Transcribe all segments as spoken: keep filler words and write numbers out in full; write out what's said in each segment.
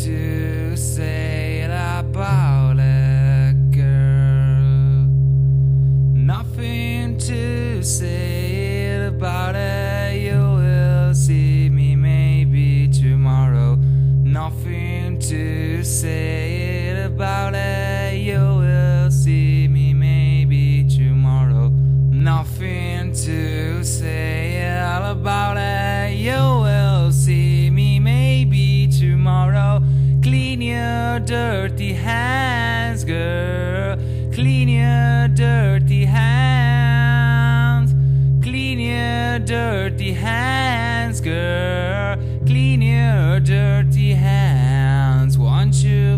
to say about a girl. Nothing to say about it. You will see me maybe tomorrow. Nothing to say about it. You will see me maybe tomorrow. Nothing to say about it. You will see me maybe tomorrow. Clean your dirty hands, girl. Clean your dirty hands. Clean your dirty hands, girl. Clean your dirty hands. Won't you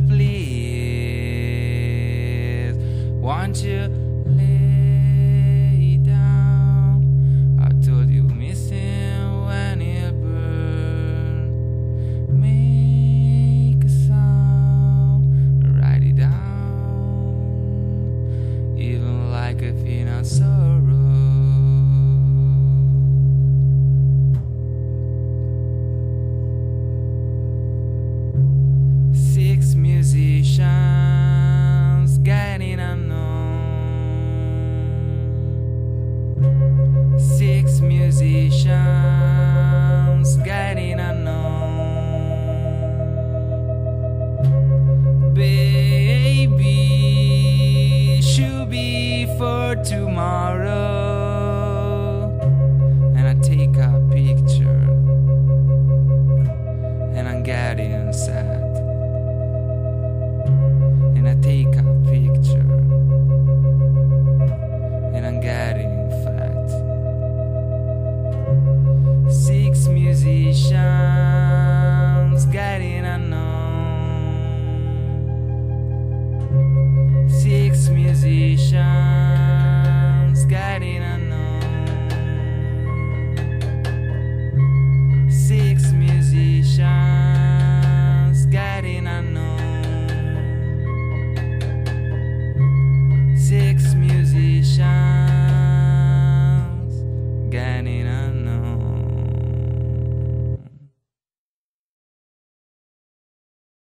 please? Won't you lay down? I told you missing when it burned. Make a sound, write it down. Even like a thing of sorrow. Six musicians guiding unknown. Six musicians guiding unknown. Baby, should be for tomorrow. And I take a picture and I'm getting sad.